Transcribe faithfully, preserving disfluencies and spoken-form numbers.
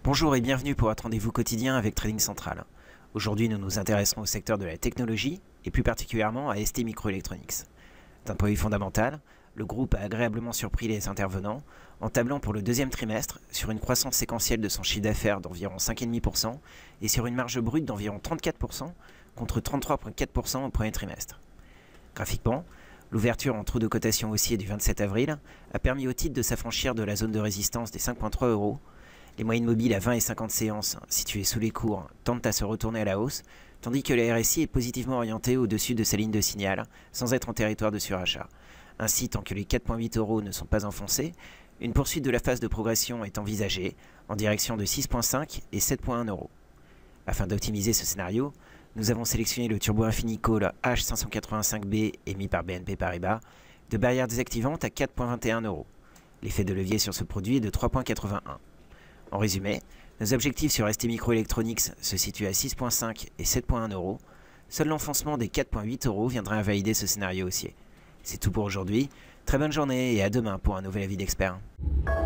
Bonjour et bienvenue pour votre rendez-vous quotidien avec Trading Central. Aujourd'hui, nous nous intéresserons au secteur de la technologie et plus particulièrement à S T Microelectronics. D'un point de vue fondamental, le groupe a agréablement surpris les intervenants en tablant pour le deuxième trimestre sur une croissance séquentielle de son chiffre d'affaires d'environ cinq virgule cinq pour cent et sur une marge brute d'environ trente-quatre pour cent contre trente-trois virgule quatre pour cent au premier trimestre. Graphiquement, l'ouverture en trou de cotation haussier du vingt-sept avril a permis au titre de s'affranchir de la zone de résistance des cinq virgule trois euros. Les moyennes mobiles à vingt et cinquante séances, situées sous les cours, tendent à se retourner à la hausse, tandis que la R S I est positivement orientée au-dessus de sa ligne de signal, sans être en territoire de surachat. Ainsi, tant que les quatre virgule huit euros ne sont pas enfoncés, une poursuite de la phase de progression est envisagée, en direction de six virgule cinq et sept virgule un euros. Afin d'optimiser ce scénario, nous avons sélectionné le Turbo Infini Call H cinq cent quatre-vingt-cinq B émis par B N P Paribas, de barrière désactivante à quatre virgule vingt et un euros. L'effet de levier sur ce produit est de trois virgule quatre-vingt-un. En résumé, nos objectifs sur S T Microelectronics se situent à six virgule cinq et sept virgule un euros. Seul l'enfoncement des quatre virgule huit euros viendra invalider ce scénario haussier. C'est tout pour aujourd'hui. Très bonne journée et à demain pour un nouvel avis d'expert.